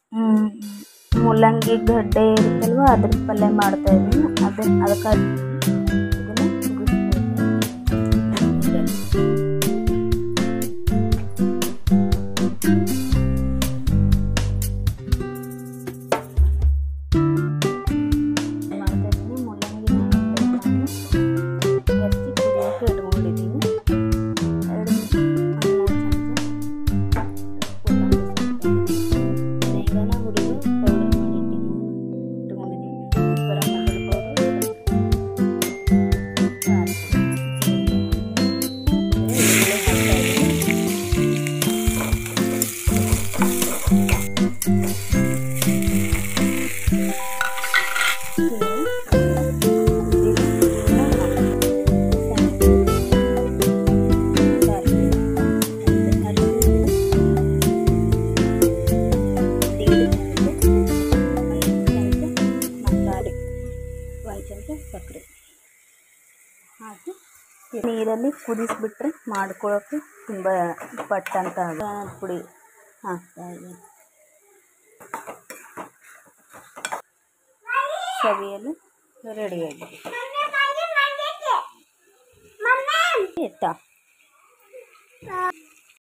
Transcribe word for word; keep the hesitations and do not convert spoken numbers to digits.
ಮೂಲಂಗಿ ಗಡ್ಡೆ ಇರುತ್ತಲ್ವ ಅದ್ರ ಪಲ್ಯ ಮಾಡ್ತಾ ಇದ್ದೀನಿ. ಅದನ್ನ ಅದಕ್ಕಾಗಿ ಇದನ್ನು ಮಾಡ್ತಾ ಇದ್ದೀನಿ. ಮೂಲಂಗಿ ಜಾಸ್ತಿ ಕುದಿಯೋಕೆ ಇಟ್ಕೊಂಡಿದ್ದೀನಿ. ಎರಡು ಮೂರು ಚಮಚ ಶೇಂಗಾನ ಹುರಿದು ಪೌಡರ್ ಮಾಡಿ ಇಟ್ಕೊಂಡಿದ್ದೀನಿ. ಗರಂ ಮಸಾಲೆ ಪೌಡರ್, ಸಕ್ಕರೆ ಹಾಕಿ ನೀರಲ್ಲಿ ಕುದಿಸ್ಬಿಟ್ರೆ ಮಾಡ್ಕೊಳ್ಳೋಕ್ಕೆ ತುಂಬ ಪಟ್ ಅಂತ ಪುಡಿ ಹಾಕ್ತಾ ಇದ್ದೀನಿ. ಸವಿಯಲು ರೆಡಿಯಾಗಿದೆ. ಇಟ್ಟ